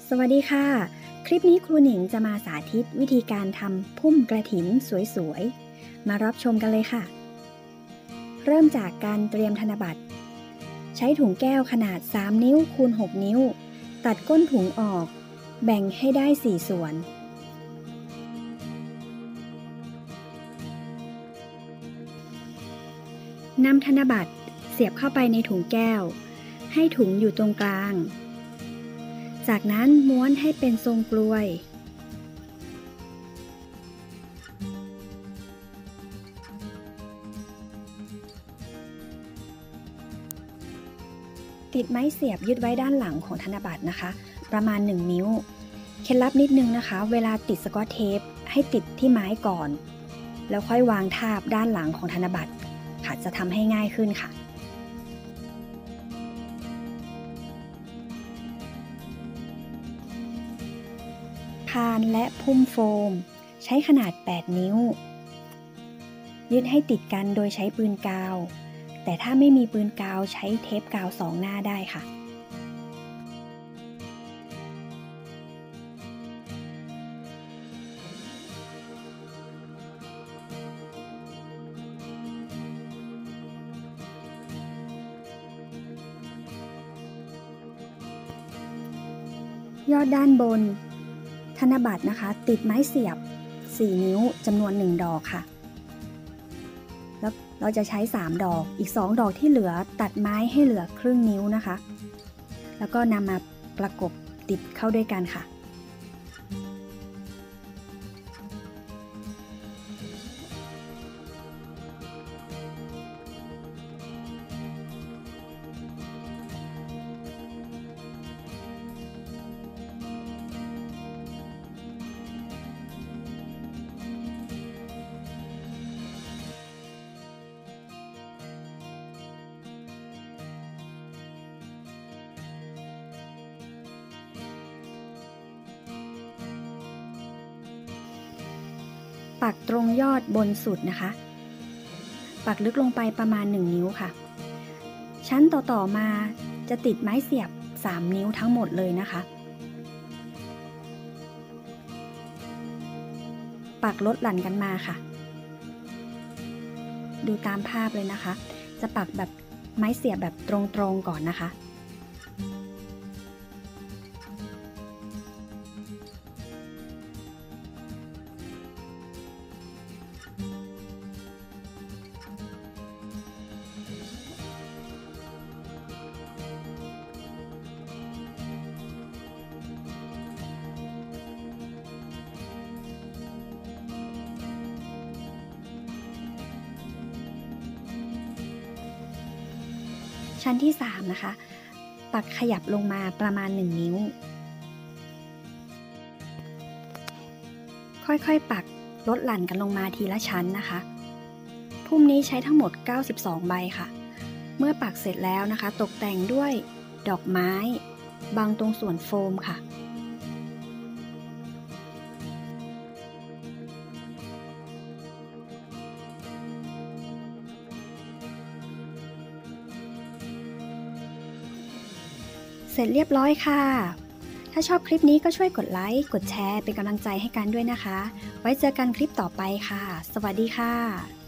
สวัสดีค่ะคลิปนี้ครูหนิงจะมาสาธิตวิธีการทำพุ่มกระถินสวยๆมารับชมกันเลยค่ะเริ่มจากการเตรียมธนบัตรใช้ถุงแก้วขนาด3นิ้วคูณ6นิ้วตัดก้นถุงออกแบ่งให้ได้4ส่วนนำธนบัตรเสียบเข้าไปในถุงแก้วให้ถุงอยู่ตรงกลางจากนั้นม้วนให้เป็นทรงกลวยติดไม้เสียบยึดไว้ด้านหลังของธนบัตรนะคะประมาณ1นิ้วเคล็ดลับนิดนึงนะคะเวลาติดสกอตเทปให้ติดที่ไม้ก่อนแล้วค่อยวางทาบด้านหลังของธนบัตรค่ะจะทำให้ง่ายขึ้นค่ะพานและพุ่มโฟมใช้ขนาด8นิ้วยึดให้ติดกันโดยใช้ปืนกาวแต่ถ้าไม่มีปืนกาวใช้เทปกาว2หน้าได้ค่ะยอดด้านบนธนบัตรนะคะติดไม้เสียบ4นิ้วจำนวน1ดอกค่ะแล้วเราจะใช้3ดอกอีก2ดอกที่เหลือตัดไม้ให้เหลือครึ่งนิ้วนะคะแล้วก็นำมาประกบติดเข้าด้วยกันค่ะปักตรงยอดบนสุดนะคะปักลึกลงไปประมาณ1นิ้วค่ะชั้นต่อมาจะติดไม้เสียบ3นิ้วทั้งหมดเลยนะคะปักลดหลั่นกันมาค่ะดูตามภาพเลยนะคะจะปักแบบไม้เสียบแบบตรงๆก่อนนะคะชั้นที่3นะคะปักขยับลงมาประมาณ1นิ้วค่อยๆปักลดหลั่นกันลงมาทีละชั้นนะคะพุ่มนี้ใช้ทั้งหมด92ใบค่ะเมื่อปักเสร็จแล้วนะคะตกแต่งด้วยดอกไม้บางตรงส่วนโฟมค่ะเสร็จเรียบร้อยค่ะถ้าชอบคลิปนี้ก็ช่วยกดไลค์กดแชร์เป็นกำลังใจให้กันด้วยนะคะไว้เจอกันคลิปต่อไปค่ะสวัสดีค่ะ